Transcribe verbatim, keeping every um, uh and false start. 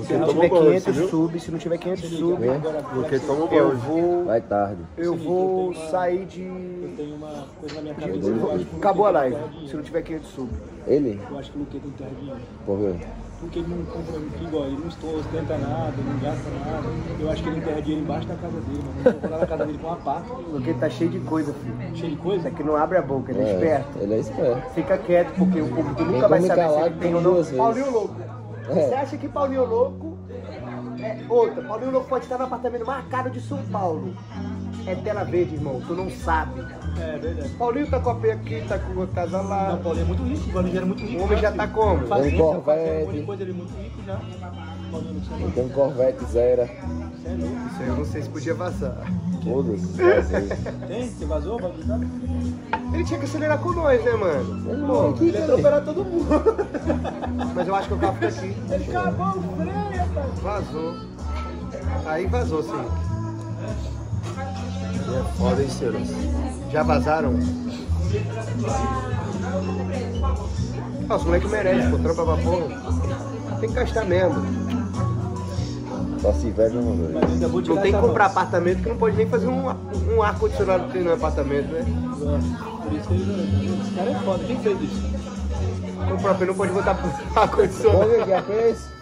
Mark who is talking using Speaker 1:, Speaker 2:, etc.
Speaker 1: Se não tiver quinhentos sub, se não tiver quinhentos sub,
Speaker 2: Porque toma
Speaker 1: eu
Speaker 2: banho.
Speaker 1: vou.
Speaker 3: Vai tarde.
Speaker 1: Eu vou sair de.
Speaker 4: Eu tenho uma coisa na minha
Speaker 1: de-
Speaker 4: cabeça. eu acho que o
Speaker 1: Acabou a
Speaker 4: Luqueta
Speaker 1: live.
Speaker 4: tem terra de-
Speaker 1: Se não tiver quinhentos sub.
Speaker 3: Ele?
Speaker 4: Eu acho que o Luqueta tem terra de dinheiro.
Speaker 3: Por quê?
Speaker 4: Porque ele não compra igual, ele não ostenta nada, não gasta nada. Eu acho que ele enterra dinheiro embaixo da casa dele, mano. Eu vou lá na casa dele com uma pá,
Speaker 1: Porque tá cheio de coisa, filho.
Speaker 4: cheio de
Speaker 1: Isso
Speaker 4: coisa.
Speaker 1: aqui não abre a boca, ele é,
Speaker 3: É,
Speaker 1: esperto.
Speaker 3: ele é esperto.
Speaker 1: Fica quieto, porque o público
Speaker 3: Quem
Speaker 1: nunca vai
Speaker 3: come
Speaker 1: saber se
Speaker 3: calado
Speaker 1: ele tem
Speaker 3: come
Speaker 1: ou não.
Speaker 3: duas vezes.
Speaker 1: Paulinho Louco.
Speaker 3: É.
Speaker 1: Você acha que Paulinho Louco é outra? Paulinho Louco pode estar no apartamento mais caro de São Paulo. É tela verde, irmão, tu não sabe.
Speaker 4: É verdade.
Speaker 1: Paulinho tá com a P aqui, tá com a casa lá.
Speaker 4: Não, o Paulinho é muito rico, o Paulinho já era muito rico.
Speaker 1: O homem já tá como?
Speaker 4: Fazenda,
Speaker 3: Tem Corvette.
Speaker 4: fazenda, um monte de coisa, ele é muito rico já. Paulinho não precisa
Speaker 3: Ele tem um Corvette Zero.
Speaker 4: Você é louco.
Speaker 1: Isso aí eu não sei se podia vazar.
Speaker 3: Todos. vazio.
Speaker 4: Tem? Você vazou? Vazou, tá?
Speaker 1: Ele tinha que acelerar com nós, né, mano?
Speaker 3: Ele não é aqui,
Speaker 4: Ele
Speaker 3: cara.
Speaker 4: atropelar todo mundo.
Speaker 1: Mas eu acho que o carro fica aqui.
Speaker 4: Ele acabou o freio, rapaz.
Speaker 1: Vazou. Aí vazou, sim.
Speaker 2: É foda, hein, Ceros?
Speaker 1: Já vazaram? Ah, os moleques merecem, pô, trampa pra porra. Tem que gastar mesmo.
Speaker 3: Só se inveja uma vez.
Speaker 4: Mas eu ainda vou tirar
Speaker 1: Não tem que
Speaker 4: essa
Speaker 1: comprar
Speaker 4: mão.
Speaker 1: apartamento que não pode nem fazer um, um ar-condicionado que tem no apartamento, né?
Speaker 4: Por isso que ele... Esse cara é foda. Quem fez isso?
Speaker 1: O próprio não pode botar
Speaker 3: Qual
Speaker 1: ar-condicionado.
Speaker 3: que já fez?